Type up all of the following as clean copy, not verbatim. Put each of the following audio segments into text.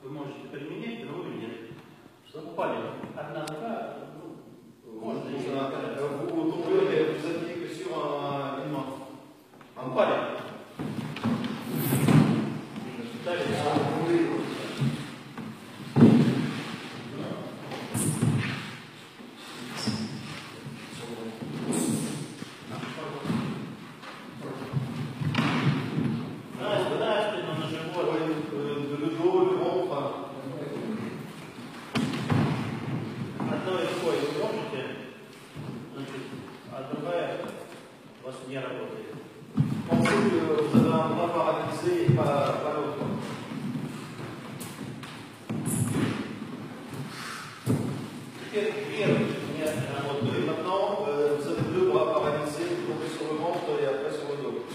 Вы можете применять, другую нет. Совпали. Одна нога, можно еще Vous tombez, vous appuyez que sur une main. un palец. Одной рукой вы можете, значит, а другая у вас не работает. Pensez que vous avez un bras paralysé et pas l'autre. Теперь первый не Et работает. maintenant, vous avez deux bras paralysés, vous tombez sur le ventre et après sur le dos.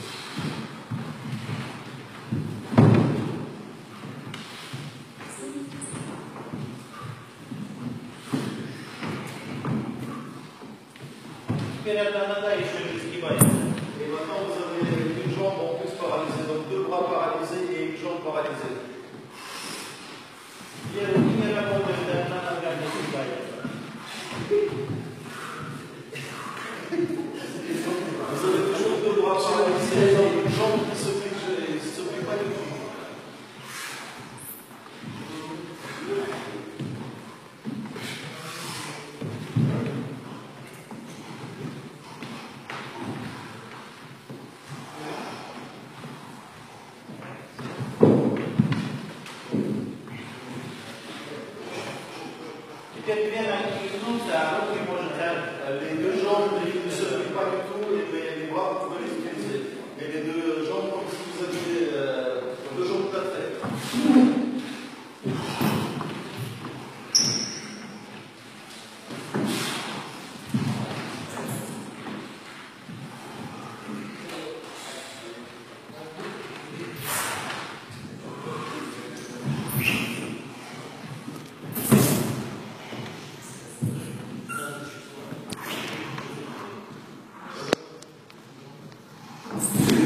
Теперь одна нога еще не сгибается. Et maintenant, vous avez une jambe en plus paralysée, donc deux bras paralysés et une jambe paralysée. Первый не работает, одна нога не сгибается. Vous avez toujours deux bras paralysés et une jambe qui se plie pas du tout. Теперь две ноги гнутся, а руки можете. Les deux jambes ne se plient pas du tout et les bras, vous pouvez les utiliser. Et les deux jambes, comme si vous aviez deux jambes plates. Thank you.